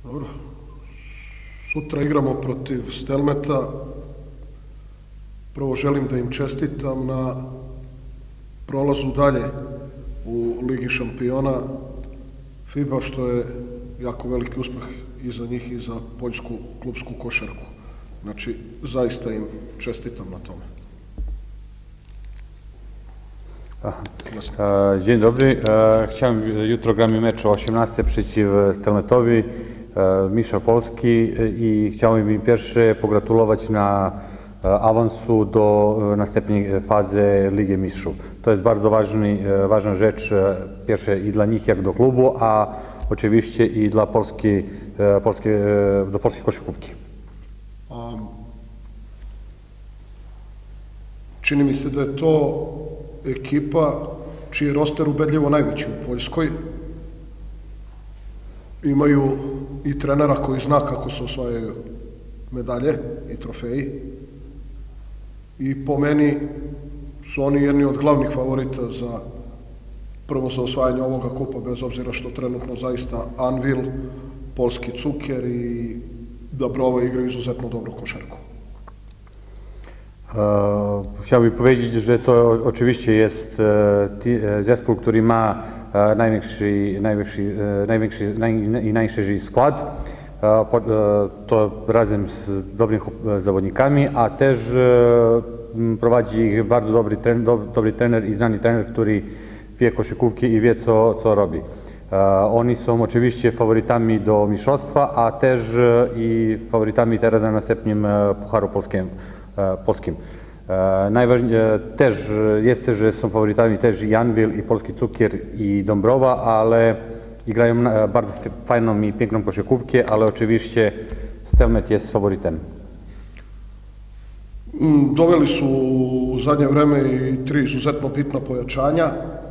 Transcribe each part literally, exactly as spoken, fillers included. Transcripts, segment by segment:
Dobro. Sutra igramo protiv Stelmeta. Prvo želim da im čestitam na prolazu dalje u Ligi šampiona FIBA, što je jako veliki uspeh i za njih i za poljsku klubsku košarku. Znači, zaista im čestitam na tome. Dzień dobry. Chciałem jutro gramy mecz o osiemnastej przeciw Stelmetowi, mistrza Polski, i chciałem im pierwsze pogratulować na awansu do następnej fazy Ligi Mistrzów. To jest bardzo ważny, ważna rzecz, pierwsze i dla nich jak do klubu, a oczywiście i dla polskiej, polskiej, do polskiej koszykówki. Um, čini mi se da je to ekipa čiji je roster ubedljivo najveći u Poljskoj. Imaju i trenera koji zna kako se osvajaju medalje i trofeji. I po meni su oni jedni od glavnih favorita za prvo za osvajanje ovoga kupa, bez obzira što trenutno zaista Anvil, polski Cukier i Dobrova igraju izuzetno dobru košarku. Chciałbym powiedzieć, że to oczywiście jest zespół, który ma największy, największy, największy i najszerszy skład. To razem z dobrymi zawodnikami, a też prowadzi ich bardzo dobry, dobry trener i znany trener, który wie koszykówki i wie, co, co robi. Oni są oczywiście faworytami do mistrzostwa, a też i faworytami teraz na następnym Pucharu Polskim. polskim. Też jest, że są faworytami też i Anwil, i polski Cukier, i Dąbrowa, ale i grają bardzo fajną i piękną koszykówkę, ale oczywiście Stelmet jest faworytem. Doveli su u zadnje vreme i tri izuzetno bitna pojačanja.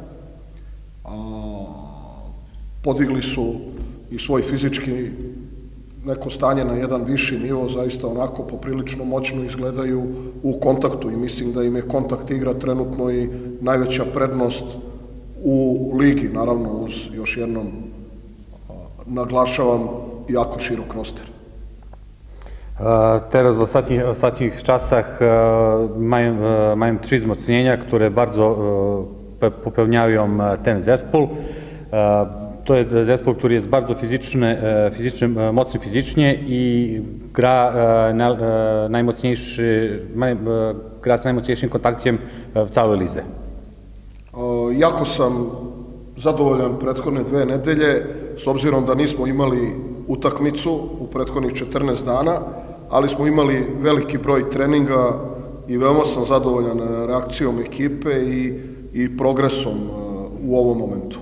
Podigli su i svoj fizički neko stanje na jedan viši nivo, zaista onako poprilično moćno izgledaju u kontaktu i mislim da im je kontakt igra trenutno i najveća prednost u ligi, naravno uz još jednom naglašavam jako širok roster. Teraz w ostatnich, ostatnich czasach mają, mają trzy wzmocnienia, które bardzo popełniają ten zespół. To jest zespół, który jest bardzo fizyczny, fizyczny, mocny fizycznie i gra, na, najmocniejszy, gra z najmocniejszym kontaktem w całej lidze. Jako sam zadovoljan prethodne dve nedelje, s obzirom da nismo imali utakmicu u prethodnih četrnaest dana, ali smo imali veliki broj treninga i veoma sam zadovoljan reakcijom ekipe i, i progresom u ovom momentu.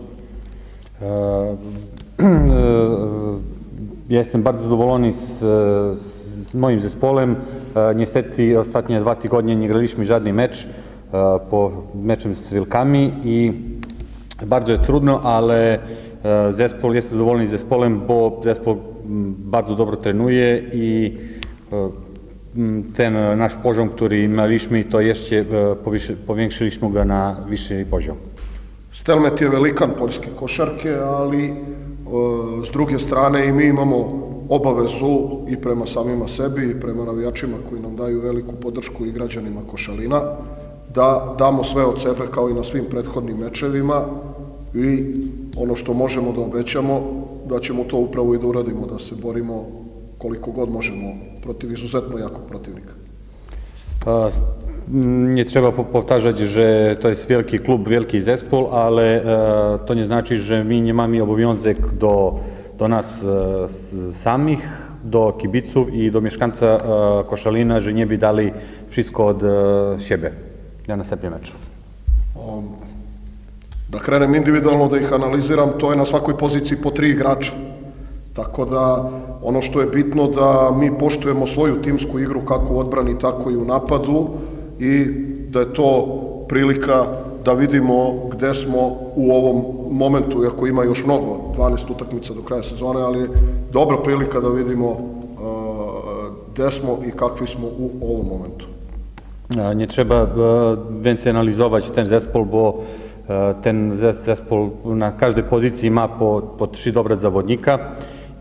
Ja jestem bardzo zadowolony z, z moim zespołem. Niestety ostatnie dwa tygodnie nie graliśmy żadny mecz po meczem z Wilkami i bardzo jest trudno, ale zespół jest zadowolony z zespołem, bo zespół bardzo dobrze trenuje i ten nasz poziom, który mieliśmy, to jeszcze powiększyliśmy go na wyższy poziom. Stelmet je velikan poljske košarke, ali e, s druge strane i mi imamo obavezu i prema samima sebi i prema navijačima koji nam daju veliku podršku i građanima Košalina da damo sve od sebe kao i na svim prethodnim mečevima i ono što možemo da obećamo da ćemo to upravo i da uradimo, da se borimo koliko god možemo protiv izuzetno jakog protivnika. A... Nie trzeba powtarzać, że to jest wielki klub, wielki zespół, ale e, to nie znaczy, że my nie mamy obowiązek do, do nas e, samych, do kibiców i do mieszkańca e, Koszalina, że nie by dali wszystko od e, siebie na następny mecz. Um, da krenem individualno da ih analiziram, to je na svakoj poziciji po tri igrača. Tako da ono što je bitno da mi poštujemo svoju timsku igru kako u odbrani, tako i u napadu, i da je to prilika da vidimo gde smo u ovom momentu, iako ima još mnogo, dvanaest utakmica do kraja sezone, ali dobra prilika da vidimo uh, gde smo i kakvi smo u ovom momentu. Nie trzeba więcej analizować ten zespół, bo ten zespół na każdej pozycji ma po, po trzy dobre zawodnika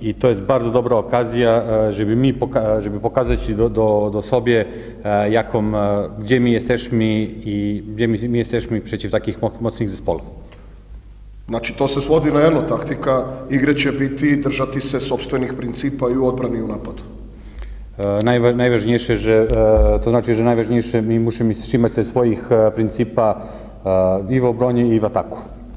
i to jest bardzo dobra okazja, żeby mi poka żeby pokazać do, do, do sobie, jaką, gdzie my jesteśmy i gdzie my, my jesteśmy przeciw takich mocnych zespołów. Znači, to se svodi na jedno, taktika igre će biti držati se sopstvenih principa i u odbrani i u napadu. Najwa najważniejsze, że, to znaczy, że najważniejsze my musimy trzymać się swoich principa i w obronie i w ataku.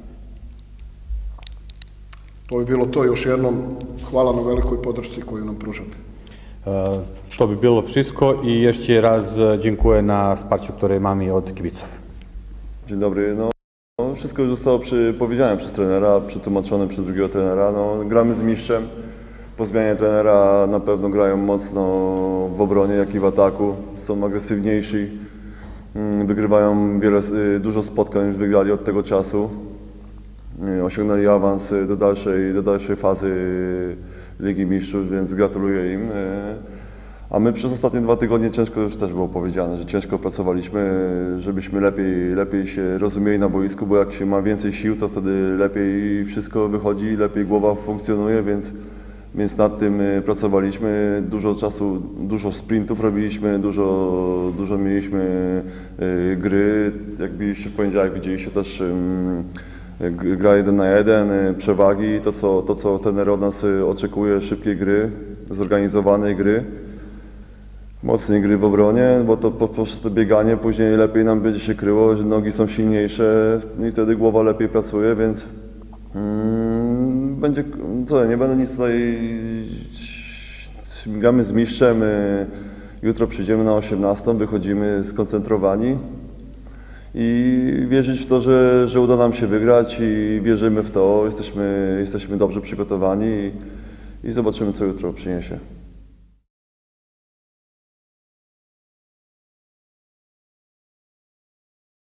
To bi bilo to, još jednom hvala na velikoj podršci koju nam pružate. To by było wszystko i jeszcze raz dziękuję na wsparciu, które mamy od kibiców. Dzień dobry. No, wszystko już zostało przy, powiedziane przez trenera, przetłumaczone przez drugiego trenera. No, gramy z mistrzem. Po zmianie trenera na pewno grają mocno w obronie, jak i w ataku. Są agresywniejsi. Wygrywają wiele, dużo spotkań, już wygrali od tego czasu. Osiągnęli awans do dalszej, do dalszej fazy Ligi Mistrzów, więc gratuluję im. A my przez ostatnie dwa tygodnie ciężko, już też było powiedziane, że ciężko pracowaliśmy, żebyśmy lepiej, lepiej się rozumieli na boisku, bo jak się ma więcej sił, to wtedy lepiej wszystko wychodzi, lepiej głowa funkcjonuje, więc, więc nad tym pracowaliśmy. Dużo czasu, dużo sprintów robiliśmy, dużo, dużo mieliśmy gry. Jak byliście w poniedziałek, widzieliście też gra jeden na jeden, przewagi, to co, to co trener od nas oczekuje, szybkiej gry, zorganizowanej gry, mocnej gry w obronie, bo to poprzez to bieganie później lepiej nam będzie się kryło, że nogi są silniejsze i wtedy głowa lepiej pracuje, więc mm, będzie, co, nie będę nic tutaj, gramy z mistrzem, jutro przyjdziemy na osiemnastą, wychodzimy skoncentrowani. I wierzyć w to, że, że uda nam się wygrać i wierzymy w to, jesteśmy, jesteśmy dobrze przygotowani i, i zobaczymy, co jutro przyniesie.